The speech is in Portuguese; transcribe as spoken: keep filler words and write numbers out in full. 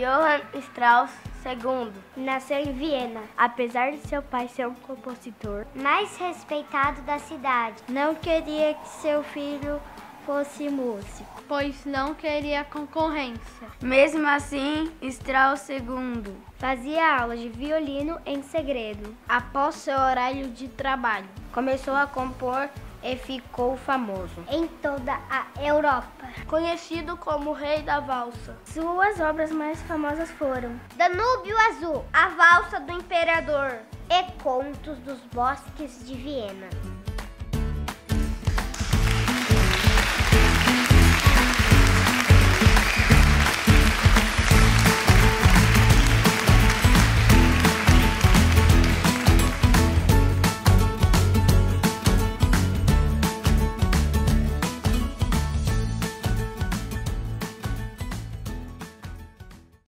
Johann Strauss segundo nasceu em Viena. Apesar de seu pai ser um compositor mais respeitado da cidade, não queria que seu filho fosse músico, pois não queria concorrência. Mesmo assim, Strauss segundo fazia aulas de violino em segredo. Após seu horário de trabalho, começou a compor e ficou famoso em toda a Europa, conhecido como o Rei da Valsa. Suas obras mais famosas foram Danúbio Azul, A Valsa do Imperador e Contos dos Bosques de Viena.